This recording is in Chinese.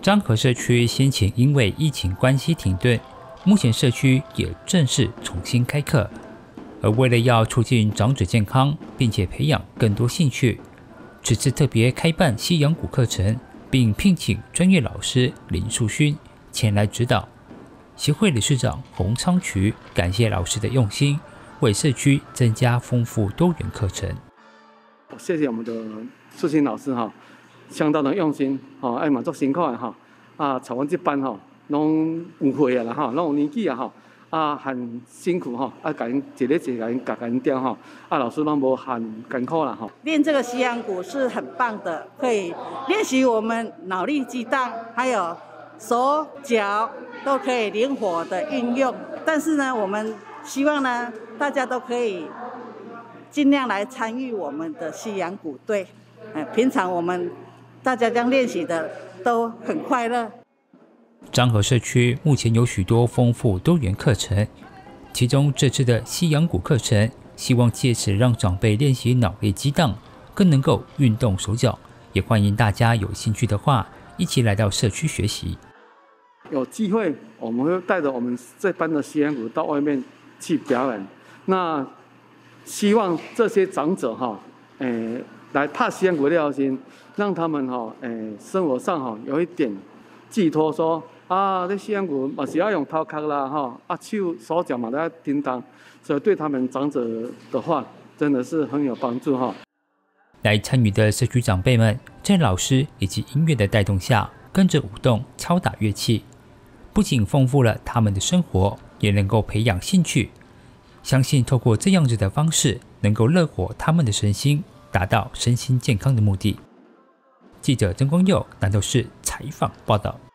彰和社区先前因为疫情关系停顿，目前社区也正式重新开课。而为了要促进长者健康，并且培养更多兴趣，此次特别开办西洋鼓课程，并聘请专业老师林树勋前来指导。协会理事长洪昌渠感谢老师的用心，为社区增加丰富多元课程。 谢谢我们的树勋老师哈，相当的用心哈，爱嘛做辛苦的哈找阮这班哈，拢有岁啊啦哈，拢有年纪啊哈很辛苦哈甲因一日一个甲因调哈老师拢无很艰苦啦哈。 练这个西洋鼓是很棒的，可以练习我们脑力激荡，还有手脚都可以灵活的运用。但是呢，我们希望呢，大家都可以尽量来参与我们的西洋鼓队。平常我们大家这样练习的都很快乐。 彰和社区目前有许多丰富多元课程，其中这次的西洋鼓课程，希望借此让长辈练习脑力激荡，更能够运动手脚。也欢迎大家有兴趣的话，一起来到社区学习。 有机会，我们会带着我们这班的西洋鼓到外面去表演。那希望这些长者来踏西洋鼓的心，让他们生活上有一点寄托，说这西洋鼓嘛是要用头壳啦手手脚嘛都要叮当，所以对他们长者的话，真的是很有帮助哈。 来参与的社区长辈们，在老师以及音乐的带动下，跟着舞动、敲打乐器，不仅丰富了他们的生活，也能够培养兴趣。相信透过这样子的方式，能够乐活他们的身心，达到身心健康的目的。记者曾光佑南投市采访报道。